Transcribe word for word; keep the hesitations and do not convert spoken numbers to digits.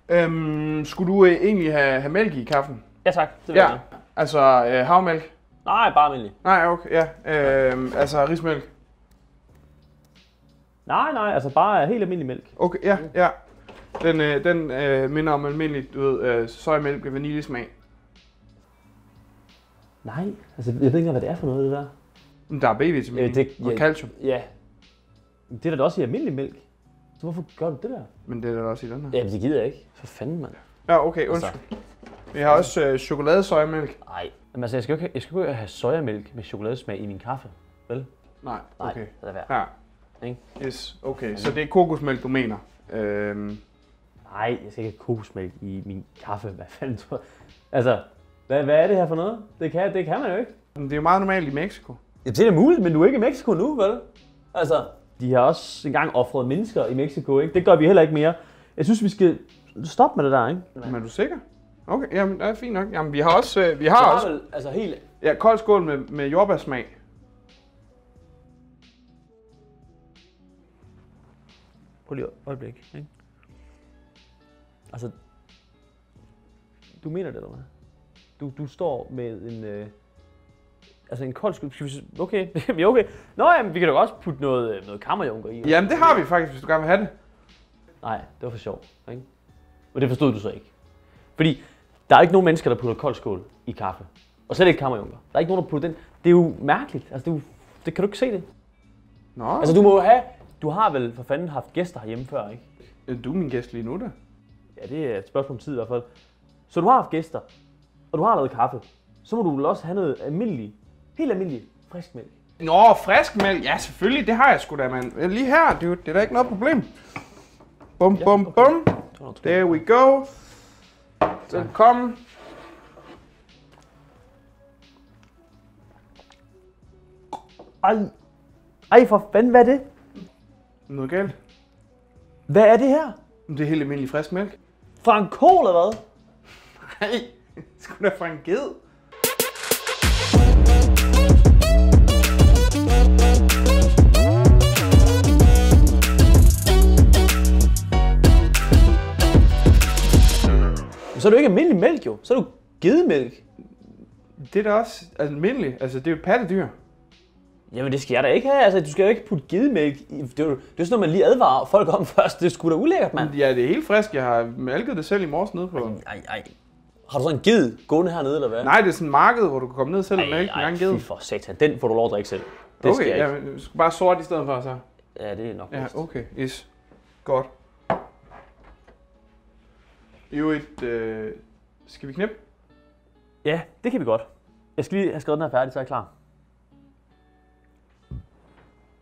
Øhm, skulle du øh, egentlig have, have mælk i kaffen? Ja tak, det vil Ja, jeg. altså øh, havmælk? Nej, bare almindelig. Nej, okay, ja. Øhm, altså rismælk? Nej, nej, altså bare helt almindelig mælk. Okay, ja, ja. Den, øh, den øh, minder om almindelig, du ved, øh, sojamælk med vaniljesmag. Nej, altså jeg ved ikke engang, hvad det er for noget, det der. Men der er B-vitamin Øh, det- og ja. calcium. Ja. Det er da også i almindelig mælk. Så hvorfor gør du det der? Men det er der også i den her. Jamen det gider jeg ikke. For fanden, mand. Ja, okay, undskyld. Vi har også øh, chokoladesojamælk. Nej. Jamen altså, jeg skal jo ikke, jeg skal jo ikke have sojamælk med chokoladesmag i min kaffe. Vel? Nej, Nej, okay. lad være. Ja. Ikke? Yes, okay. Så det er kokosmælk, du mener? Øhm, Nej, jeg skal ikke have kokosmælk i min kaffe. Hvad fanden tror jeg? Altså, hvad, hvad er det her for noget? Det kan, det kan man jo ikke. men det er jo meget normalt i Mexico. Ja, det er da muligt, men du er ikke i Mexico nu, vel? Altså, de har også engang offret mennesker i Mexico, ikke? Det gør vi heller ikke mere. Jeg synes, vi skal stoppe med det der, ikke? Men er du sikker? Okay, jamen det er fint nok. Jamen vi har også, øh, vi har Jeg har også vel, altså helt... ja, kold skål med, med jordbærsmag. Prøv lige et øjeblik, ikke? Altså, du mener det, eller hvad? Du, du står med en... Øh, altså en kold skål... Skal vi, okay, vi er okay. Nå, jamen, vi kan da også putte noget, noget kammerjunker i. Jamen det har vi faktisk, hvis du gerne vil have det. Nej, det var for sjov, ikke? Og det forstod du så ikke. Fordi der er ikke nogen mennesker, der putter kold skål i kaffe. Og slet ikke kammerjunker. Der er ikke nogen, der putter den. Det er jo mærkeligt. Altså, det, er jo, det kan du ikke se det. Nå, Altså, du må jo have... Du har vel for fanden haft gæster herhjemme før, ikke? altså, du er min gæst lige nu da. Ja, det er et spørgsmål om tid i hvert fald. Så du har haft gæster, og du har lavet kaffe. Så må du vel også have noget almindelig, helt almindelig frisk mælk. Nå, frisk mælk. Ja, selvfølgelig, det har jeg sgu da, mand. Lige her, dude. Det er da ikke noget problem. Bum, Ja, bum, okay. bum. There we go. Velkommen. Ej, ej for fanden, hvad er det? Noget galt. Hvad er det her? Det er helt almindelig frisk mælk. Fra en ko eller hvad? Nej, sgu da fra en ged. Så er det jo ikke almindelig mælk jo. Så er du gedemælk. Det er da også almindeligt. Altså, det er jo et pattedyr. Jamen det skal jeg da ikke have. Altså, du skal jo ikke putte gedemælk i. Det er jo det er sådan noget, man lige advarer folk om først. Det er sgu da ulækkert, mand. Ja, det er helt frisk. Jeg har malket det selv i morges nede på. Ej, ej. Har du så en ged gående hernede, eller hvad? Nej, det er sådan et marked, hvor du kan komme ned selv og mælke en gang ged. fy for satan. Den får du lov at drikke selv. Det skal Okay, jeg ja, ikke. men du skal bare sort i stedet for så. Ja, det er nok Ja, bedst. okay. Yes. Godt. Jo et... Øh... Skal vi knippe? Ja, det kan vi godt. Jeg skal lige have skrevet den her færdig, så er jeg klar.